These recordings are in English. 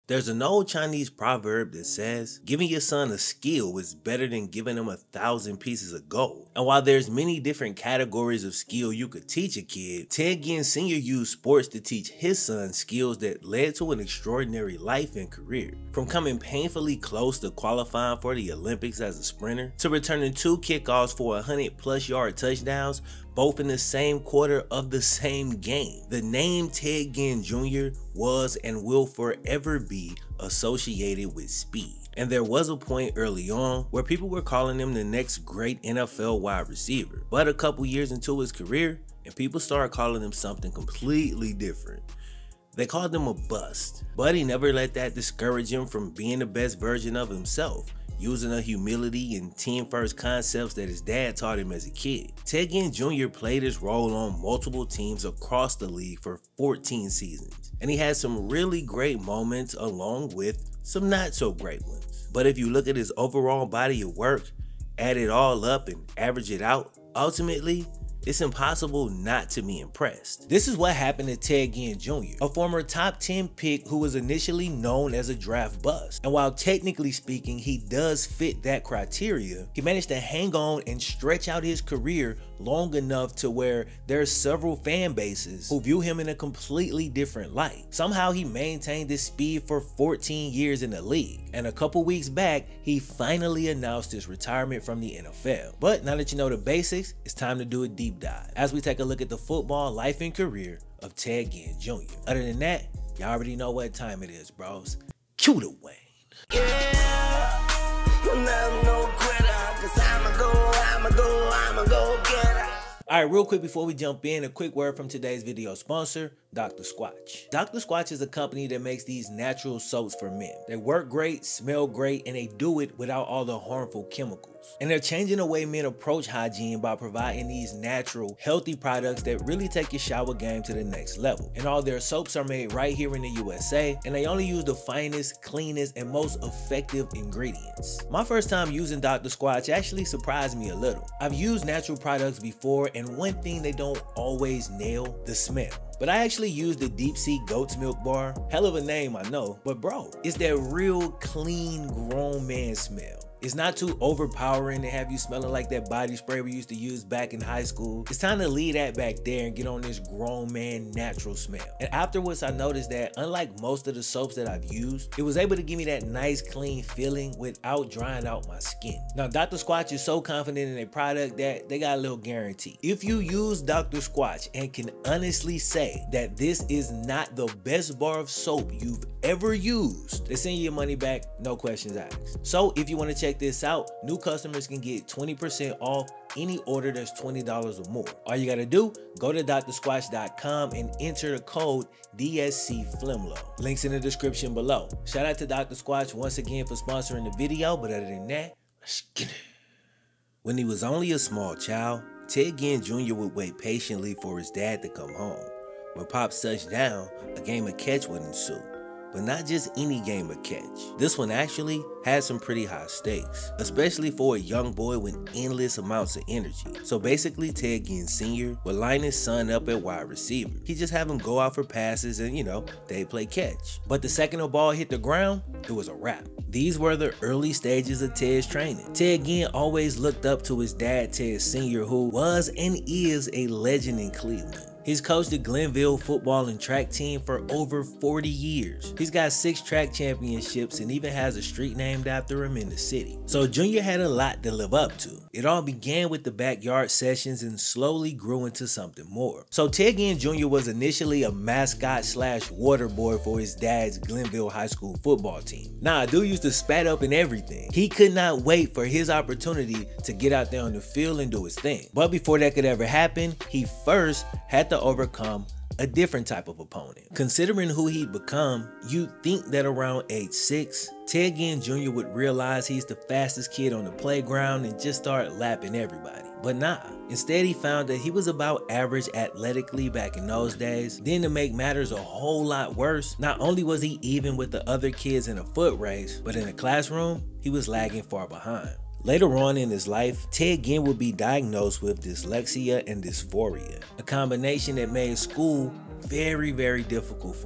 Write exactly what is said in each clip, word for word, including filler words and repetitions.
There's an old Chinese proverb that says, giving your son a skill is better than giving him a thousand pieces of gold. And while there's many different categories of skill you could teach a kid, Ted Ginn Senior used sports to teach his son skills that led to an extraordinary life and career. From coming painfully close to qualifying for the Olympics as a sprinter, to returning two kickoffs for one hundred plus yard touchdowns, both in the same quarter of the same game. The name Ted Ginn Junior was and will forever be associated with speed. And there was a point early on where people were calling him the next great N F L wide receiver. But a couple years into his career, and people started calling him something completely different. They called him a bust. But he never let that discourage him from being the best version of himself, using the humility and team-first concepts that his dad taught him as a kid. Ted Ginn Junior played his role on multiple teams across the league for fourteen seasons, and he had some really great moments along with some not so great ones. But if you look at his overall body of work, add it all up and average it out, ultimately, it's impossible not to be impressed. This is what happened to Ted Ginn Junior, a former top ten pick who was initially known as a draft bust. And while technically speaking, he does fit that criteria, he managed to hang on and stretch out his career long enough to where there's several fan bases who view him in a completely different light. Somehow he maintained this speed for fourteen years in the league, and a couple weeks back, he finally announced his retirement from the N F L. But now that you know the basics, it's time to do a deep dive as we take a look at the football life and career of Ted Ginn Junior Other than that, y'all already know what time it is, bros. Cue the Wayne. Yeah, you'll never know quitter, 'cause I'ma go, I'ma go, I'ma go get her. All right, real quick before we jump in, a quick word from today's video sponsor, Doctor Squatch. Doctor Squatch is a company that makes these natural soaps for men. They work great, smell great, and they do it without all the harmful chemicals. And they're changing the way men approach hygiene by providing these natural, healthy products that really take your shower game to the next level. And all their soaps are made right here in the U S A, and they only use the finest, cleanest, and most effective ingredients. My first time using Doctor Squatch actually surprised me a little. I've used natural products before, and one thing they don't always nail, the smell. But I actually used the Deep Sea Goat's Milk Bar. Hell of a name, I know. But bro, it's that real clean grown man smell. It's not too overpowering to have you smelling like that body spray we used to use back in high school. It's time to leave that back there and get on this grown man natural smell. And afterwards, I noticed that unlike most of the soaps that I've used, it was able to give me that nice clean feeling without drying out my skin. Now, Doctor Squatch is so confident in their product that they got a little guarantee. If you use Doctor Squatch and can honestly say that this is not the best bar of soap you've ever used, they send you your money back, no questions asked. So if you want to check this out, new customers can get twenty percent off any order that's twenty dollars or more. All you gotta do, go to Doctor Squatch dot com and enter the code D S C Flimlo. Links in the description below. Shout out to Doctor Squatch once again for sponsoring the video, but other than that, let's get it. When he was only a small child, Ted Ginn Junior would wait patiently for his dad to come home. When Pops touched down, a game of catch would ensue. But not just any game of catch. This one actually had some pretty high stakes, especially for a young boy with endless amounts of energy. So basically, Ted Ginn Senior would line his son up at wide receiver. He'd just have him go out for passes and, you know, they'd play catch. But the second the ball hit the ground, it was a wrap. These were the early stages of Ted's training. Ted Ginn always looked up to his dad, Ted Senior, who was and is a legend in Cleveland. He's coached the Glenville football and track team for over forty years. He's got six track championships and even has a street named after him in the city. So Junior had a lot to live up to. It all began with the backyard sessions and slowly grew into something more. So Ted Ginn Junior was initially a mascot slash water boy for his dad's Glenville high school football team. Nah, dude used to spat up and everything. He could not wait for his opportunity to get out there on the field and do his thing. But before that could ever happen, he first had to overcome a different type of opponent. Considering who he'd become, you'd think that around age six, Ted Ginn Junior would realize he's the fastest kid on the playground and just start lapping everybody. But nah, instead he found that he was about average athletically back in those days. Then to make matters a whole lot worse, not only was he even with the other kids in a foot race, but in the classroom, he was lagging far behind. Later on in his life, Ted Ginn would be diagnosed with dyslexia and dysphoria, a combination that made school very, very difficult for him.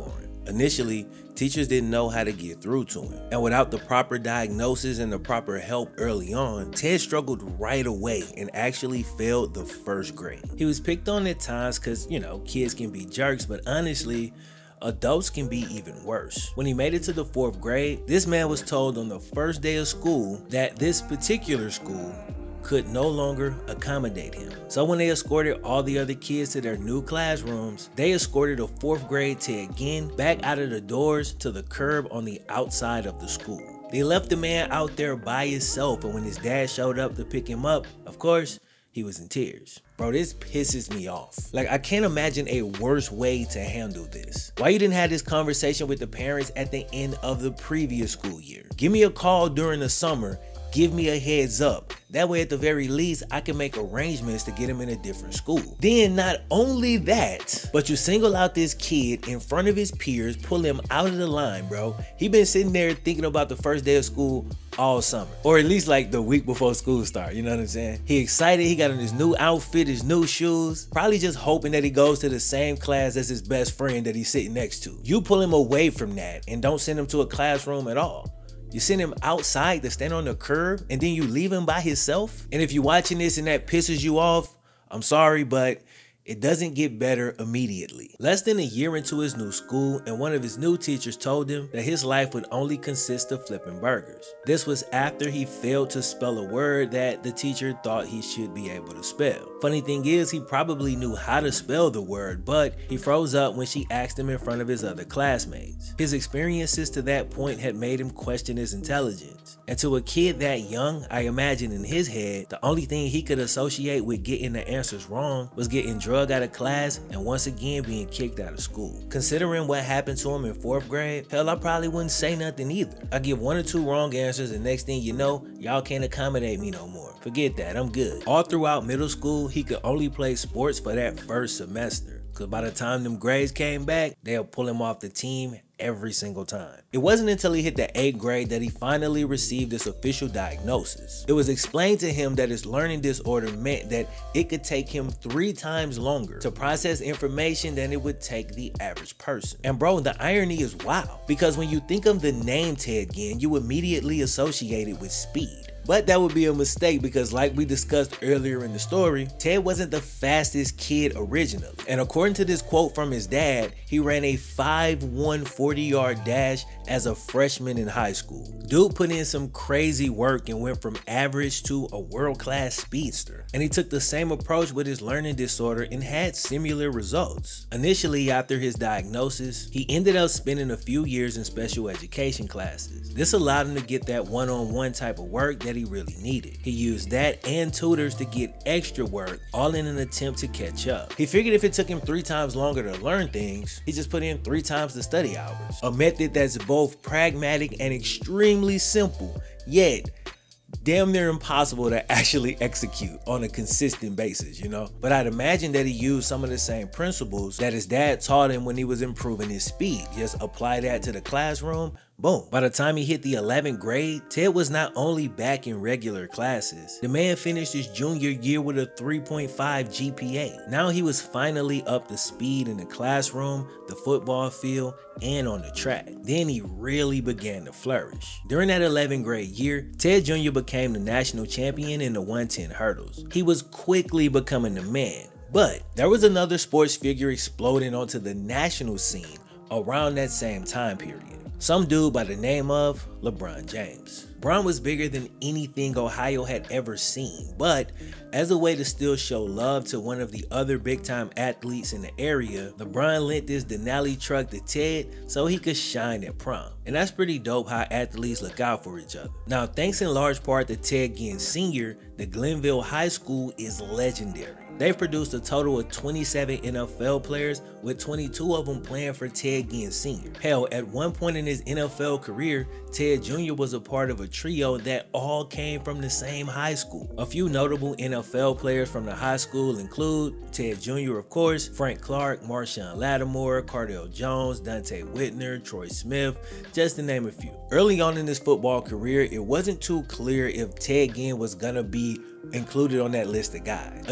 Initially, teachers didn't know how to get through to him. And without the proper diagnosis and the proper help early on, Ted struggled right away and actually failed the first grade. He was picked on at times because, you know, kids can be jerks, but honestly, adults can be even worse. When he made it to the fourth grade, this man was told on the first day of school that this particular school could no longer accommodate him. So when they escorted all the other kids to their new classrooms, they escorted a fourth grade Ted again back out of the doors to the curb on the outside of the school. They left the man out there by himself, and when his dad showed up to pick him up, of course, he was in tears. Bro, this pisses me off. Like, I can't imagine a worse way to handle this. Why you didn't have this conversation with the parents at the end of the previous school year? Give me a call during the summer. Give me a heads up. That way, at the very least, I can make arrangements to get him in a different school. Then not only that, but you single out this kid in front of his peers, pull him out of the line, bro. He been sitting there thinking about the first day of school all summer, or at least like the week before school start, you know what I'm saying? He excited, he got on his new outfit, his new shoes, probably just hoping that he goes to the same class as his best friend that he's sitting next to. You pull him away from that and don't send him to a classroom at all. You send him outside to stand on the curb and then you leave him by himself? And if you're watching this and that pisses you off, I'm sorry, but it doesn't get better immediately. Less than a year into his new school, and one of his new teachers told him that his life would only consist of flipping burgers. This was after he failed to spell a word that the teacher thought he should be able to spell. Funny thing is, he probably knew how to spell the word, but he froze up when she asked him in front of his other classmates. His experiences to that point had made him question his intelligence. And to a kid that young, I imagine in his head, the only thing he could associate with getting the answers wrong was getting drugged out of class and once again being kicked out of school. Considering what happened to him in fourth grade, hell, I probably wouldn't say nothing either. I give one or two wrong answers and next thing you know, y'all can't accommodate me no more. Forget that, I'm good. All throughout middle school, he could only play sports for that first semester. Cause by the time them grades came back, they'll pull him off the team every single time. It wasn't until he hit the eighth grade that he finally received this official diagnosis. It was explained to him that his learning disorder meant that it could take him three times longer to process information than it would take the average person. And bro, the irony is wild, because when you think of the name Ted Ginn, you immediately associate it with speed. But that would be a mistake because like we discussed earlier in the story, Ted wasn't the fastest kid originally. And according to this quote from his dad, he ran a five one forty yard dash as a freshman in high school. Dude put in some crazy work and went from average to a world-class speedster. And he took the same approach with his learning disorder and had similar results. Initially, after his diagnosis, he ended up spending a few years in special education classes. This allowed him to get that one-on-one type of work that he really needed. He used that and tutors to get extra work, all in an attempt to catch up. He figured if it took him three times longer to learn things, he just put in three times the study hours. A method that's both pragmatic and extremely simple, yet damn near impossible to actually execute on a consistent basis, you know? But I'd imagine that he used some of the same principles that his dad taught him when he was improving his speed. Just apply that to the classroom, boom. By the time he hit the eleventh grade, Ted was not only back in regular classes, the man finished his junior year with a three point five G P A. Now he was finally up to speed in the classroom, the football field, and on the track. Then he really began to flourish. During that eleventh grade year, Ted Junior became the national champion in the one ten hurdles. He was quickly becoming the man. But there was another sports figure exploding onto the national scene around that same time period. Some dude by the name of LeBron James. Bron was bigger than anything Ohio had ever seen, but as a way to still show love to one of the other big-time athletes in the area, LeBron lent this Denali truck to Ted so he could shine at prom. And that's pretty dope how athletes look out for each other. Now, thanks in large part to Ted Ginn Senior, the Glenville High School is legendary. They've produced a total of twenty-seven N F L players, with twenty-two of them playing for Ted Ginn Senior Hell, at one point in his N F L career, Ted Junior was a part of a trio that all came from the same high school. A few notable N F L players from the high school include Ted Junior, of course, Frank Clark, Marshawn Lattimore, Cardale Jones, Dante Whitner, Troy Smith, just to name a few. Early on in his football career, it wasn't too clear if Ted Ginn was gonna be included on that list of guys. Again, he was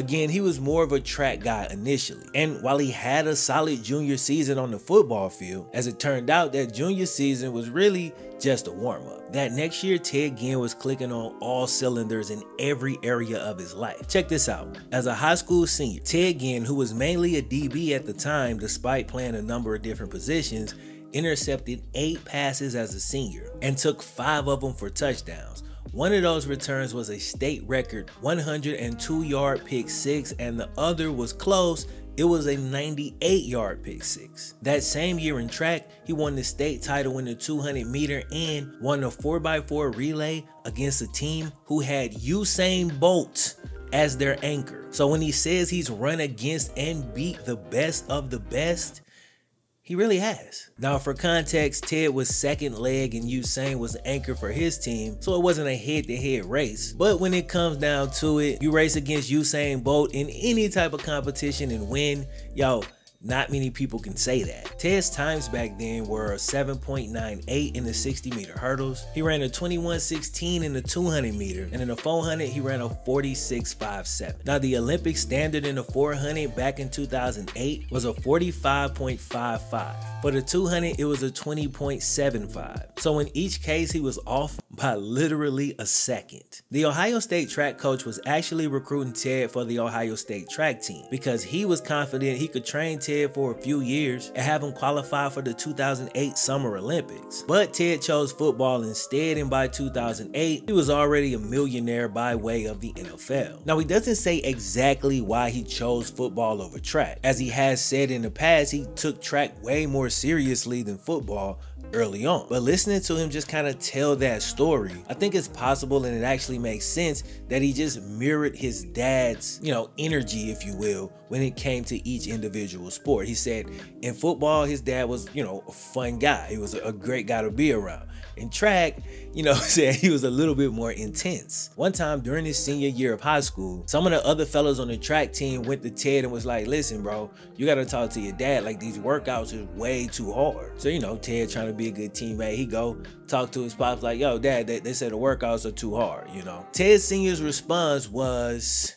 was more of a track guy initially. And while he had a solid junior season on the football field, as it turned out, that junior season was really just a warm-up. That next year, Ted Ginn was clicking on all cylinders in every area of his life. Check this out. As a high school senior, Ted Ginn, who was mainly a D B at the time despite playing a number of different positions, intercepted eight passes as a senior and took five of them for touchdowns. One of those returns was a state record one hundred two yard pick six, and the other was close. It was a ninety-eight yard pick six. That same year in track, he won the state title in the two hundred meter and won a four by four relay against a team who had Usain Bolt as their anchor. So when he says he's run against and beat the best of the best, he really has. Now, for context, Ted was second leg and Usain was the anchor for his team, so it wasn't a head-to-head race. But when it comes down to it, you race against Usain Bolt in any type of competition and win, yo, not many people can say that. Ted's times back then were a seven point nine eight in the sixty meter hurdles. He ran a twenty-one sixteen in the two hundred meter, and in the four hundred, he ran a forty-six fifty-seven. Now, the Olympic standard in the four hundred back in two thousand eight was a forty-five point five five. For the two hundred, it was a twenty point seven five. So in each case, he was off by literally a second. The Ohio State track coach was actually recruiting Ted for the Ohio State track team because he was confident he could train Ted for a few years and have him qualify for the two thousand eight Summer Olympics. But Ted chose football instead, and by two thousand eight, he was already a millionaire by way of the N F L. Now, he doesn't say exactly why he chose football over track. As he has said in the past, he took track way more seriously than football early on. But listening to him just kind of tell that story, I think it's possible, and it actually makes sense, that he just mirrored his dad's, you know, energy, if you will, when it came to each individual sport. He said in football, his dad was, you know, a fun guy. He was a great guy to be around. In track, you know, said he was a little bit more intense. One time during his senior year of high school, some of the other fellas on the track team went to Ted and was like, listen, bro, you got to talk to your dad. Like, these workouts is way too hard. So, you know, Ted trying to be a good teammate, he go talk to his pops like, yo, dad, they, they said the workouts are too hard, you know. Ted Senior's response was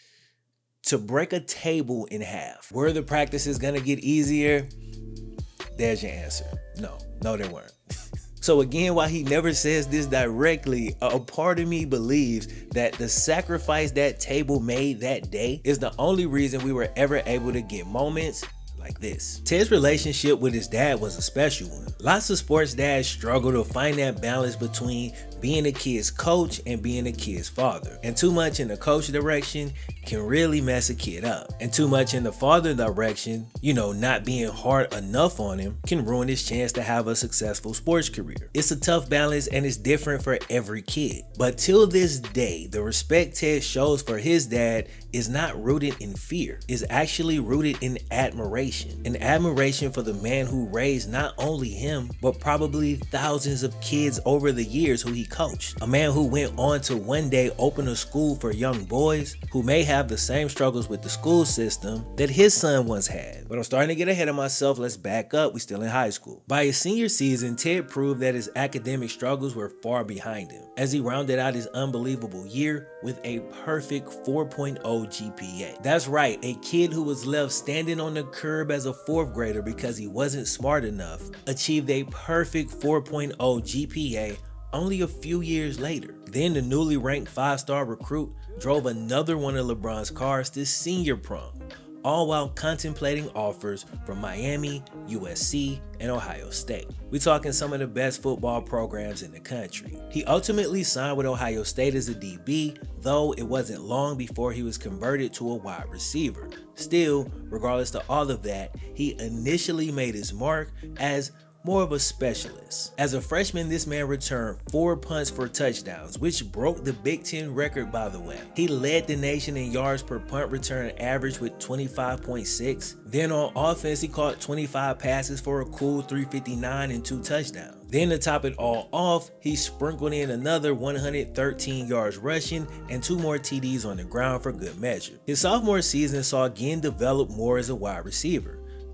to break a table in half. Were the practices gonna get easier? There's your answer. No, no, they weren't. So again, while he never says this directly, a part of me believes that the sacrifice that table made that day is the only reason we were ever able to get moments like this. Ted's relationship with his dad was a special one. Lots of sports dads struggle to find that balance between being a kid's coach and being a kid's father. And too much in the coach direction can really mess a kid up. And too much in the father direction, you know, not being hard enough on him, can ruin his chance to have a successful sports career. It's a tough balance, and it's different for every kid. But till this day, the respect Ted shows for his dad is not rooted in fear. It's actually rooted in admiration. An admiration for the man who raised not only him, but probably thousands of kids over the years who he coached. A man who went on to one day open a school for young boys who may have the same struggles with the school system that his son once had. But I'm starting to get ahead of myself. Let's back up. We're still in high school. By his senior season, Ted proved that his academic struggles were far behind him, as he rounded out his unbelievable year with a perfect four point oh G P A. That's right, a kid who was left standing on the curb as a fourth grader because he wasn't smart enough achieved a perfect four point oh G P A only a few years later. Then the newly ranked five-star recruit drove another one of LeBron's cars to senior prom, all while contemplating offers from Miami, U S C, and Ohio State. We're talking some of the best football programs in the country. He ultimately signed with Ohio State as a D B, though it wasn't long before he was converted to a wide receiver. Still, regardless of all of that, he initially made his mark as more of a specialist. As a freshman, this man returned four punts for touchdowns, which broke the Big Ten record, by the way. He led the nation in yards per punt return average with twenty-five point six. Then on offense, he caught twenty-five passes for a cool three fifty-nine and two touchdowns. Then to top it all off, he sprinkled in another one hundred thirteen yards rushing and two more T Ds on the ground for good measure. His sophomore season saw Ginn develop more as a wide receiver.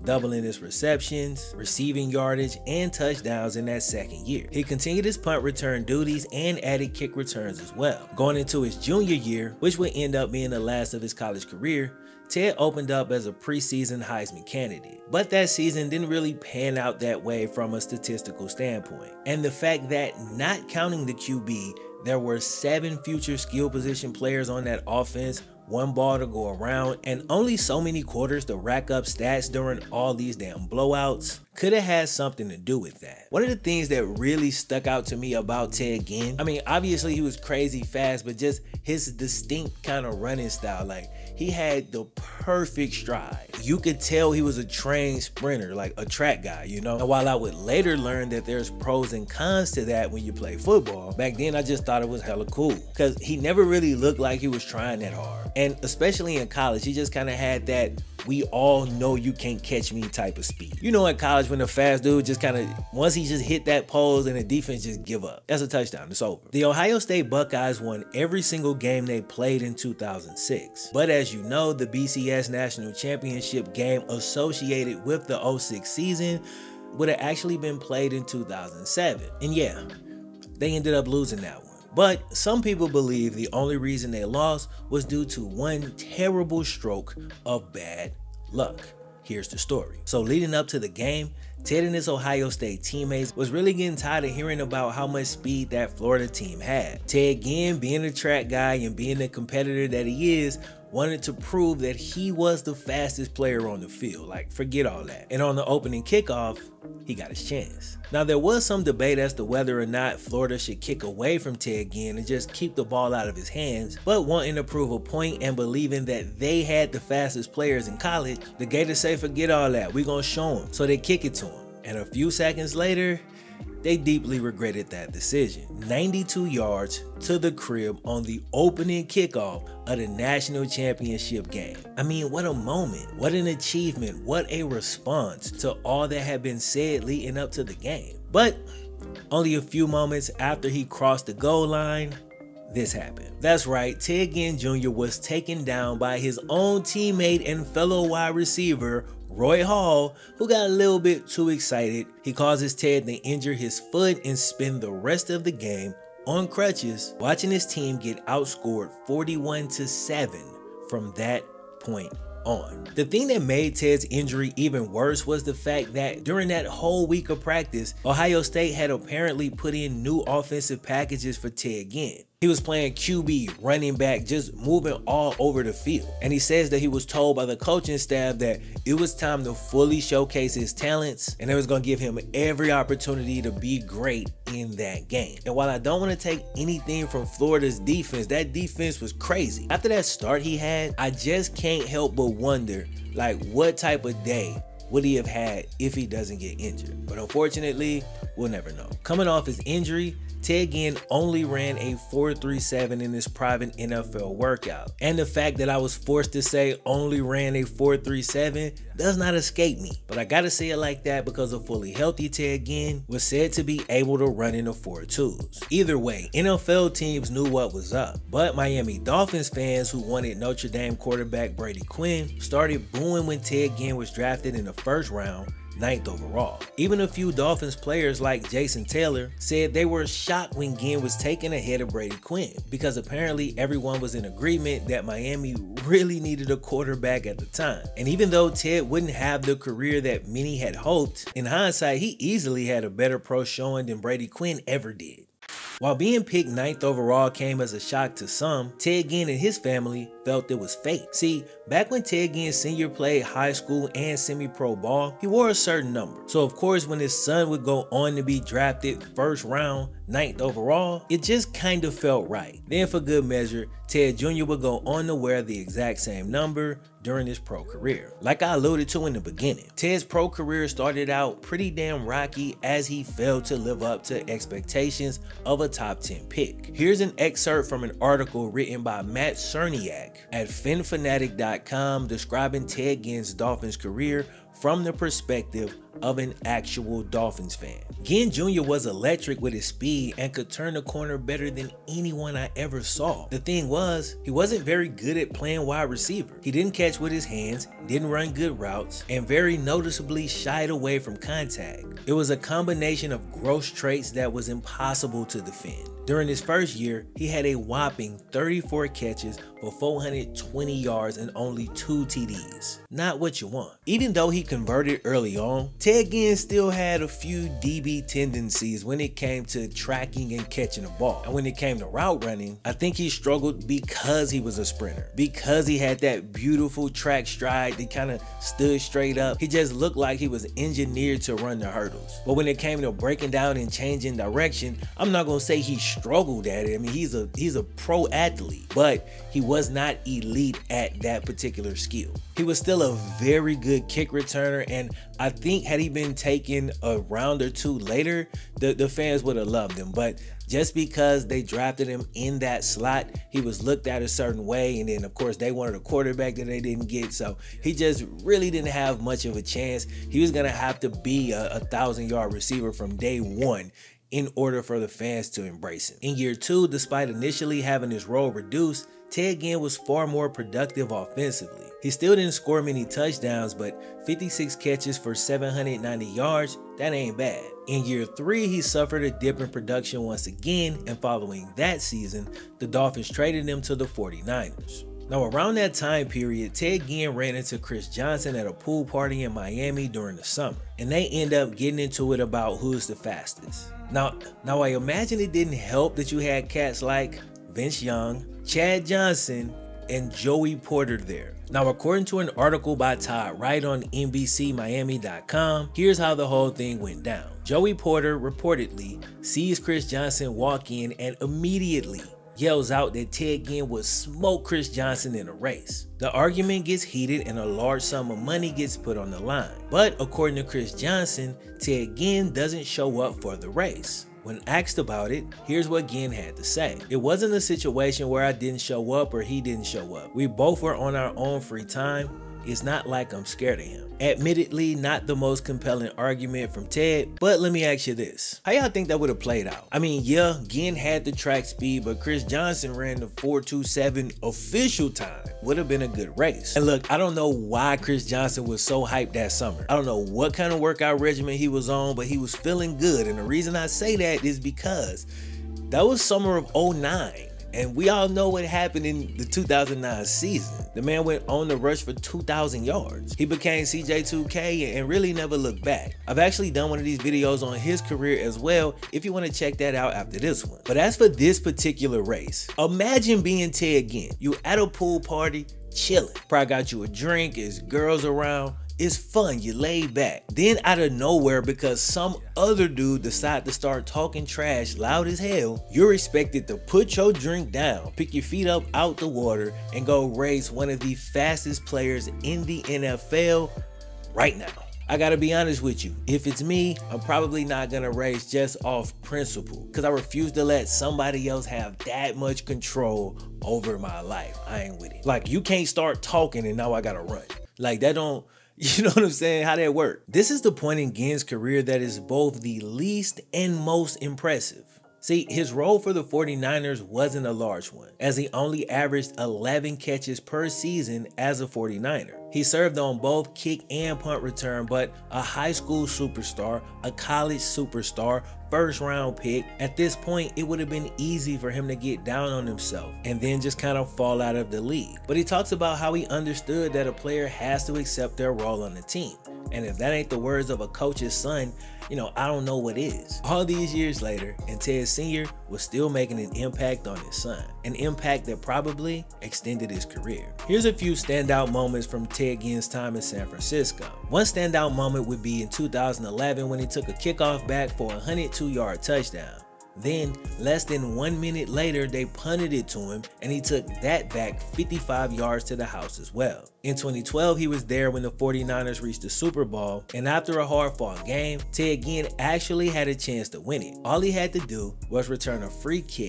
doubling his receptions, receiving yardage, and touchdowns in that second year. He continued his punt return duties and added kick returns as well. Going into his junior year, which would end up being the last of his college career, Ted opened up as a preseason Heisman candidate, but that season didn't really pan out that way from a statistical standpoint. And the fact that, not counting the Q B, there were seven future skill position players on that offense, one ball to go around, and only so many quarters to rack up stats during all these damn blowouts, could have had something to do with that. One of the things that really stuck out to me about Ted Ginn, I mean, obviously he was crazy fast, but just his distinct kind of running style. Like, he had the perfect stride. You could tell he was a trained sprinter, like a track guy, you know? And while I would later learn that there's pros and cons to that when you play football, back then I just thought it was hella cool, because he never really looked like he was trying that hard. And especially in college, he just kind of had that "we all know you can't catch me" type of speed. You know, in college when the fast dude just kind of, once he just hit that pose and the defense just give up, that's a touchdown, it's over. The Ohio State Buckeyes won every single game they played in two thousand six. But as you know, the B C S National Championship game associated with the oh six season would have actually been played in two thousand seven. And yeah, they ended up losing that one. But some people believe the only reason they lost was due to one terrible stroke of bad luck. Here's the story. So leading up to the game, Ted and his Ohio State teammates was really getting tired of hearing about how much speed that Florida team had. Ted Ginn, being a track guy and being the competitor that he is, wanted to prove that he was the fastest player on the field. Like, forget all that. And on the opening kickoff, he got his chance. Now, there was some debate as to whether or not Florida should kick away from Ted Ginn and just keep the ball out of his hands, but wanting to prove a point and believing that they had the fastest players in college, the Gators say, forget all that, we gonna show him. So they kick it to him. And a few seconds later, they deeply regretted that decision. ninety-two yards to the crib on the opening kickoff of the national championship game. I mean, what a moment, what an achievement, what a response to all that had been said leading up to the game. But only a few moments after he crossed the goal line, this happened. That's right, Ted Ginn Junior was taken down by his own teammate and fellow wide receiver, Roy Hall, who got a little bit too excited. He causes Ted to injure his foot and spend the rest of the game on crutches, watching his team get outscored forty-one to seven from that point on. The thing that made Ted's injury even worse was the fact that during that whole week of practice, Ohio State had apparently put in new offensive packages for Ted Ginn. He was playing Q B, running back, just moving all over the field. And he says that he was told by the coaching staff that it was time to fully showcase his talents, and they was gonna give him every opportunity to be great in that game. And while I don't want to take anything from Florida's defense, that defense was crazy. After that start he had, I just can't help but wonder, like, what type of day would he have had if he doesn't get injured? But unfortunately, we'll never know. Coming off his injury, Ted Ginn only ran a four three seven in his private N F L workout. And the fact that I was forced to say only ran a four three seven does not escape me. But I gotta say it like that because a fully healthy Ted Ginn was said to be able to run in the four twos. Either way, N F L teams knew what was up. But Miami Dolphins fans who wanted Notre Dame quarterback Brady Quinn started booing when Ted Ginn was drafted in the first round, ninth overall. Even a few Dolphins players like Jason Taylor said they were shocked when Ginn was taken ahead of Brady Quinn, because apparently everyone was in agreement that Miami really needed a quarterback at the time. And even though Ted wouldn't have the career that many had hoped, in hindsight he easily had a better pro showing than Brady Quinn ever did. While being picked ninth overall came as a shock to some, Ted Ginn and his family felt it was fate. See, back when Ted Ginn Senior played high school and semi-pro ball, he wore a certain number. So of course, when his son would go on to be drafted first round, ninth overall, it just kind of felt right. Then for good measure, Ted Junior would go on to wear the exact same number during his pro career. Like I alluded to in the beginning, Ted's pro career started out pretty damn rocky as he failed to live up to expectations of a top ten pick. Here's an excerpt from an article written by Matt Cerniak at fin fanatic dot com describing Ted Ginn's Dolphins career from the perspective of an actual Dolphins fan. Ginn Junior was electric with his speed and could turn the corner better than anyone I ever saw. The thing was, he wasn't very good at playing wide receiver. He didn't catch with his hands, didn't run good routes, and very noticeably shied away from contact. It was a combination of gross traits that was impossible to defend. During his first year, he had a whopping thirty-four catches for four hundred twenty yards and only two T Ds. Not what you want. Even though he converted early on, Ted Ginn still had a few D B tendencies when it came to tracking and catching the ball. And when it came to route running, I think he struggled because he was a sprinter. Because he had that beautiful track stride that kind of stood straight up. He just looked like he was engineered to run the hurdles. But when it came to breaking down and changing direction, I'm not gonna say he struggled at it. I mean, he's a he's a pro athlete, but he was not elite at that particular skill. He was still a very good kick returner, and I think had he been taken a round or two later, the, the fans would have loved him. But just because they drafted him in that slot, he was looked at a certain way, and then of course they wanted a quarterback that they didn't get, so he just really didn't have much of a chance. He was gonna have to be a, a thousand yard receiver from day one in order for the fans to embrace him. In year two, despite initially having his role reduced, Ted Ginn was far more productive offensively. He still didn't score many touchdowns, but fifty-six catches for seven hundred ninety yards, that ain't bad. In year three, he suffered a dip in production once again, and following that season, the Dolphins traded him to the forty-niners. Now, around that time period, Ted Ginn ran into Chris Johnson at a pool party in Miami during the summer, and they end up getting into it about who's the fastest. Now, now I imagine it didn't help that you had cats like Vince Young, Chad Johnson, and Joey Porter there. Now, according to an article by Todd Wright on N B C Miami dot com, here's how the whole thing went down. Joey Porter reportedly sees Chris Johnson walk in and immediately yells out that Ted Ginn would smoke Chris Johnson in a race. The argument gets heated and a large sum of money gets put on the line. But according to Chris Johnson, Ted Ginn doesn't show up for the race. When asked about it, here's what Ginn had to say. It wasn't a situation where I didn't show up or he didn't show up. We both were on our own free time. It's not like I'm scared of him. Admittedly, not the most compelling argument from Ted, but let me ask you this. How y'all think that would have played out? I mean, yeah, Ginn had the track speed, but Chris Johnson ran the four two seven official time. Would have been a good race. And look, I don't know why Chris Johnson was so hyped that summer. I don't know what kind of workout regimen he was on, but he was feeling good. And the reason I say that is because that was summer of oh nine. And we all know what happened in the two thousand nine season. The man went on the rush for two thousand yards. He became C J two K and really never looked back. I've actually done one of these videos on his career as well, if you want to check that out after this one. But as for this particular race, imagine being Ted Ginn. You at a pool party, chilling. Probably got you a drink, there's girls around. It's fun, you laid back. Then out of nowhere, because some other dude decided to start talking trash loud as hell, you're expected to put your drink down, pick your feet up out the water, and go race one of the fastest players in the N F L right now. I gotta be honest with you, if it's me, I'm probably not gonna race just off principle, because I refuse to let somebody else have that much control over my life. I ain't with it. Like, you can't start talking and now I gotta run. Like, that don't, you know what I'm saying? How that work? This is the point in Ginn's career that is both the least and most impressive. See, his role for the forty-niners wasn't a large one, as he only averaged eleven catches per season as a forty-niner. He served on both kick and punt return, but a high school superstar, a college superstar, first round pick, at this point it would have been easy for him to get down on himself and then just kind of fall out of the league. But he talks about how he understood that a player has to accept their role on the team. And if that ain't the words of a coach's son, you know, I don't know what is. All these years later, and Ted Senior was still making an impact on his son, an impact that probably extended his career. Here's a few standout moments from Ted Ginn's time in San Francisco. One standout moment would be in two thousand eleven when he took a kickoff back for a one hundred two yard touchdown. Then, less than one minute later, they punted it to him, and he took that back fifty-five yards to the house as well. In twenty twelve, he was there when the forty-niners reached the Super Bowl, and after a hard-fought game, Ted Ginn actually had a chance to win it. All he had to do was return a free kick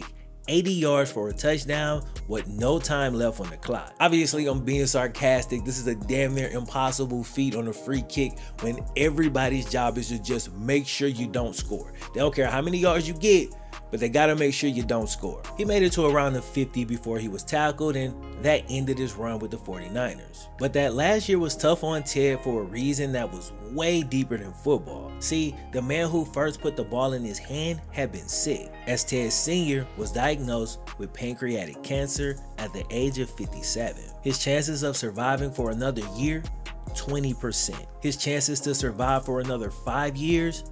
eighty yards for a touchdown with no time left on the clock. Obviously, I'm being sarcastic. This is a damn near impossible feat on a free kick when everybody's job is to just make sure you don't score. They don't care how many yards you get, but they gotta make sure you don't score. He made it to around the fifty before he was tackled, and that ended his run with the forty-niners. But that last year was tough on Ted for a reason that was way deeper than football. See, the man who first put the ball in his hand had been sick, as Ted Senior was diagnosed with pancreatic cancer at the age of fifty-seven. His chances of surviving for another year, twenty percent. His chances to survive for another five years,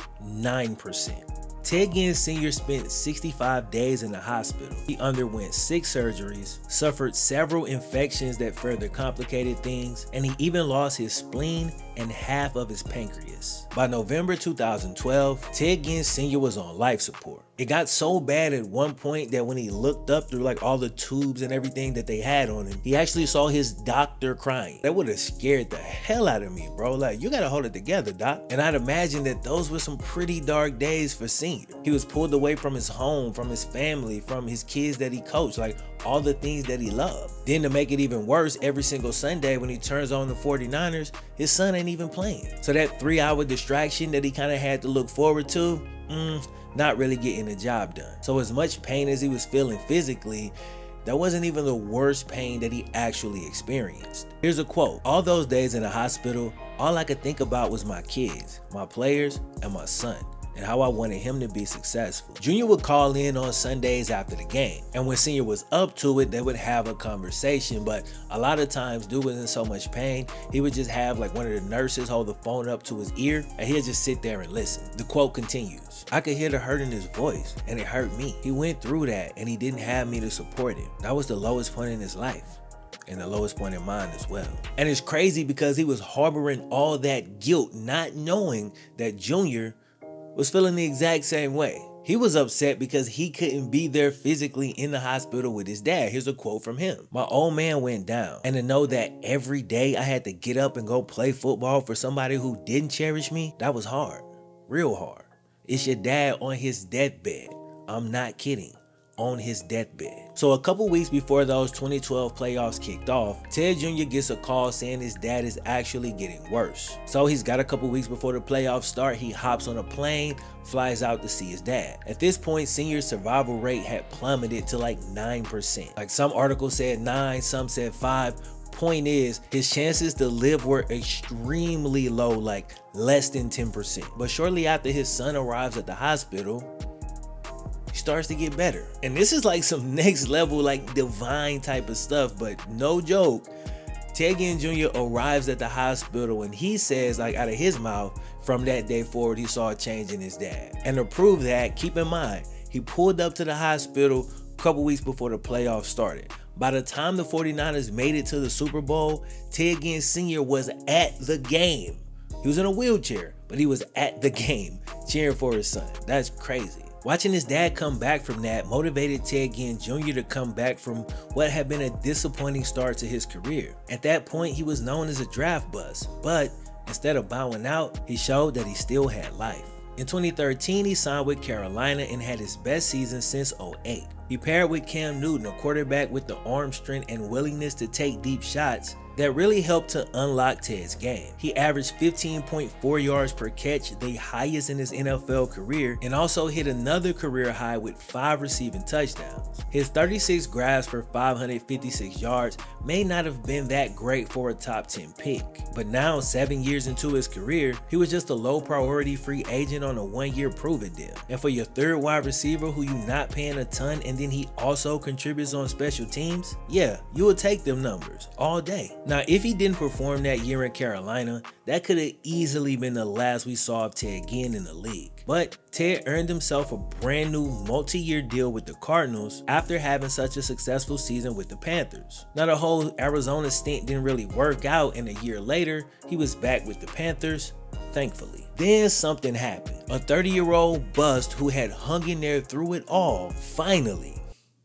nine percent. Ted Ginn Senior spent sixty-five days in the hospital. He underwent six surgeries, suffered several infections that further complicated things, and he even lost his spleen and half of his pancreas. By November two thousand twelve, Ted Ginn Senior was on life support. It got so bad at one point that when he looked up through like all the tubes and everything that they had on him, he actually saw his doctor crying. That would have scared the hell out of me, bro. Like, you gotta hold it together, doc. And I'd imagine that those were some pretty dark days for Senior. He was pulled away from his home, from his family, from his kids that he coached, like all the things that he loved. Then to make it even worse, every single Sunday when he turns on the forty-niners, his son ain't even playing. So that three hour distraction that he kind of had to look forward to, mm, not really getting the job done. So as much pain as he was feeling physically, that wasn't even the worst pain that he actually experienced. Here's a quote: "All those days in the hospital, all I could think about was my kids, my players, and my son, and how I wanted him to be successful." Junior would call in on Sundays after the game, and when Senior was up to it, they would have a conversation, but a lot of times, dude was in so much pain, he would just have like one of the nurses hold the phone up to his ear, and he'd just sit there and listen. The quote continues: "I could hear the hurt in his voice, and it hurt me. He went through that, and he didn't have me to support him. That was the lowest point in his life, and the lowest point in mine as well." And it's crazy because he was harboring all that guilt, not knowing that Junior was feeling the exact same way. He was upset because he couldn't be there physically in the hospital with his dad. Here's a quote from him: "My old man went down, and to know that every day I had to get up and go play football for somebody who didn't cherish me, that was hard, real hard. It's your dad on his deathbed. I'm not kidding. On his deathbed." So a couple weeks before those twenty twelve playoffs kicked off, Ted Junior gets a call saying his dad is actually getting worse. So he's got a couple weeks before the playoffs start, he hops on a plane, flies out to see his dad. At this point, Senior's survival rate had plummeted to like nine percent. Like some articles said nine, some said five. Point is, his chances to live were extremely low, like less than ten percent. But shortly after his son arrives at the hospital, starts to get better. And this is like some next level, like divine type of stuff, but no joke. Ted Ginn Junior arrives at the hospital and he says, like out of his mouth, from that day forward, he saw a change in his dad. And to prove that, keep in mind, he pulled up to the hospital a couple weeks before the playoffs started. By the time the forty-niners made it to the Super Bowl, Ted Ginn Senior was at the game. He was in a wheelchair, but he was at the game cheering for his son. That's crazy. Watching his dad come back from that motivated Ted Ginn Junior to come back from what had been a disappointing start to his career. At that point, he was known as a draft bust, but instead of bowing out, he showed that he still had life. In twenty thirteen, he signed with Carolina and had his best season since oh eight. He paired with Cam Newton, a quarterback with the arm strength and willingness to take deep shots that really helped to unlock Ted's game. He averaged fifteen point four yards per catch, the highest in his N F L career, and also hit another career high with five receiving touchdowns. His thirty-six grabs for five hundred fifty-six yards may not have been that great for a top ten pick, but now, seven years into his career, he was just a low priority free agent on a one-year prove-it deal. And for your third wide receiver who you not paying a ton and then he also contributes on special teams, yeah, you would take them numbers all day. Now, if he didn't perform that year in Carolina, that could have easily been the last we saw of Ted Ginn in the league. But Ted earned himself a brand new multi-year deal with the Cardinals after having such a successful season with the Panthers. Now, the whole Arizona stint didn't really work out, and a year later, he was back with the Panthers, thankfully. Then something happened. A thirty-year-old bust who had hung in there through it all finally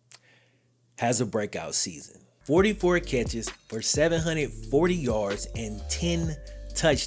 has a breakout season. forty-four catches for seven hundred forty yards and ten touchdowns.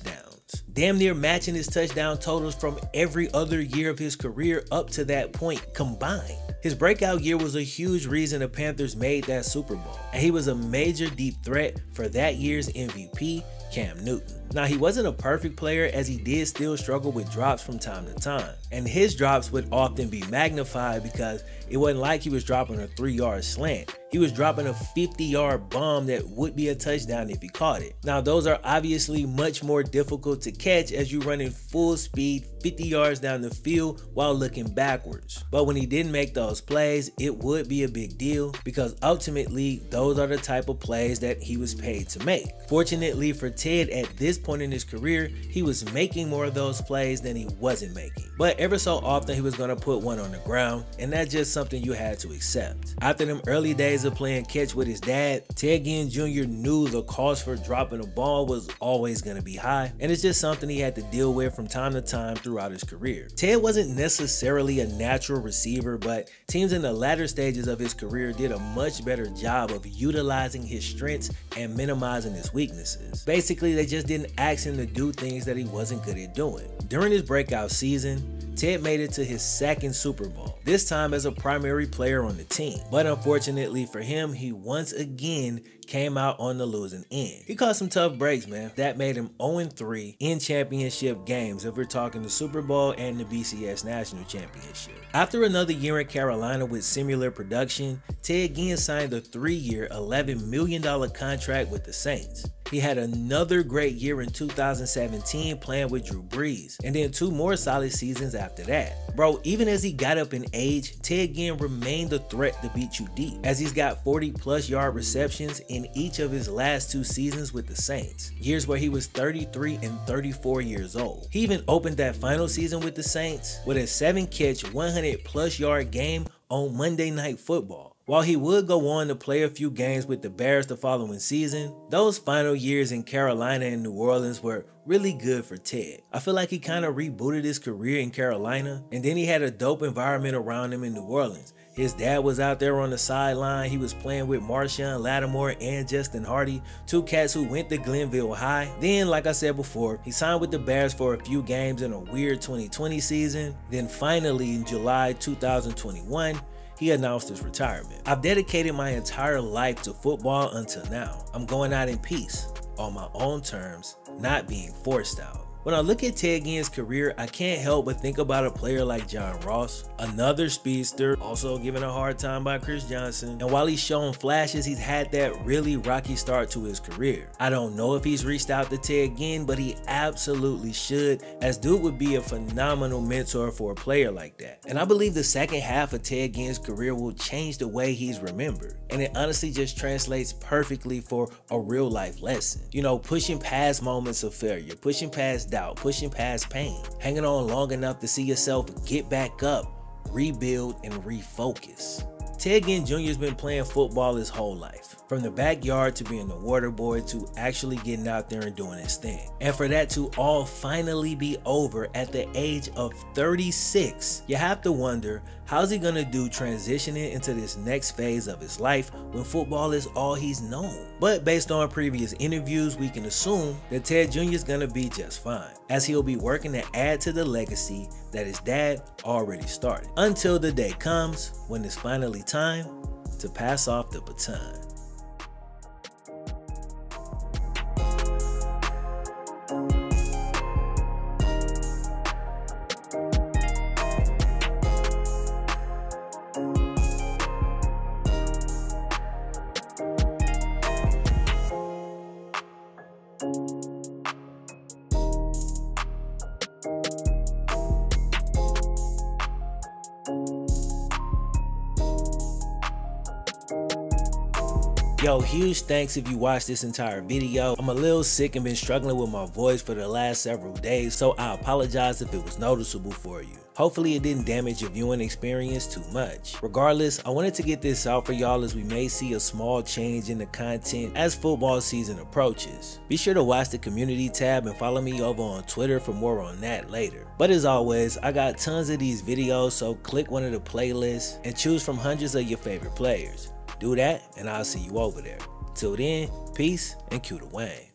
touchdowns, damn near matching his touchdown totals from every other year of his career up to that point combined. His breakout year was a huge reason the Panthers made that Super Bowl, and he was a major deep threat for that year's M V P, Cam Newton. Now, he wasn't a perfect player, as he did still struggle with drops from time to time, and his drops would often be magnified because it wasn't like he was dropping a three yard slant. He was dropping a fifty yard bomb that would be a touchdown if he caught it. Now, those are obviously much more difficult to catch as you run in full speed fifty yards down the field while looking backwards. But when he didn't make those plays, it would be a big deal because ultimately those are the type of plays that he was paid to make. Fortunately for Ted, at this point in his career, he was making more of those plays than he wasn't making. But ever so often he was going to put one on the ground, and that's just something you had to accept. After them early days of playing catch with his dad, Ted Ginn Junior knew the cost for dropping a ball was always going to be high, and it's just something he had to deal with from time to time throughout his career. Ted wasn't necessarily a natural receiver, but teams in the latter stages of his career did a much better job of utilizing his strengths and minimizing his weaknesses. Basically, they just didn't ask him to do things that he wasn't good at doing. During his breakout season, Ted made it to his second Super Bowl, this time as a primary player on the team. But unfortunately for him, he once again came out on the losing end. He caught some tough breaks, man. That made him oh and three in championship games, if we're talking the Super Bowl and the B C S National Championship. After another year in Carolina with similar production, Ted Ginn signed a three-year, eleven million dollar contract with the Saints. He had another great year in two thousand seventeen playing with Drew Brees, and then two more solid seasons after that. Bro, even as he got up in age, Ted Ginn remained a threat to beat you deep, as he's got forty plus yard receptions in each of his last two seasons with the Saints, years where he was thirty-three and thirty-four years old. He even opened that final season with the Saints with a seven catch, one hundred plus yard game on Monday Night Football. While he would go on to play a few games with the Bears the following season, those final years in Carolina and New Orleans were really good for Ted. I feel like he kind of rebooted his career in Carolina, and then he had a dope environment around him in New Orleans. His dad was out there on the sideline. He was playing with Marshawn Lattimore and Justin Hardy, two cats who went to Glenville High. Then, like I said before, he signed with the Bears for a few games in a weird twenty twenty season. Then finally in July two thousand twenty-one, he announced his retirement. I've dedicated my entire life to football until now. I'm going out in peace, on my own terms, not being forced out. When I look at Ted Ginn's career, I can't help but think about a player like John Ross, another speedster, also given a hard time by Chris Johnson. And while he's shown flashes, he's had that really rocky start to his career. I don't know if he's reached out to Ted Ginn, but he absolutely should, as dude would be a phenomenal mentor for a player like that. And I believe the second half of Ted Ginn's career will change the way he's remembered. And it honestly just translates perfectly for a real life lesson. You know, pushing past moments of failure, pushing past doubt, pushing past pain, hanging on long enough to see yourself get back up, rebuild, and refocus. Ted Ginn Junior has been playing football his whole life, from the backyard to being the water boy to actually getting out there and doing his thing. And for that to all finally be over at the age of thirty-six, you have to wonder, how's he gonna do transitioning into this next phase of his life when football is all he's known? But based on previous interviews, we can assume that Ted Junior is gonna be just fine, as he'll be working to add to the legacy that his dad already started, until the day comes when it's finally time to pass off the baton. Yo, huge thanks if you watched this entire video. I'm a little sick and been struggling with my voice for the last several days, so I apologize if it was noticeable for you. Hopefully it didn't damage your viewing experience too much. Regardless, I wanted to get this out for y'all, as we may see a small change in the content as football season approaches. Be sure to watch the community tab and follow me over on Twitter for more on that later. But as always, I got tons of these videos, so click one of the playlists and choose from hundreds of your favorite players. Do that, and I'll see you over there. Till then, peace and cue the Wayne.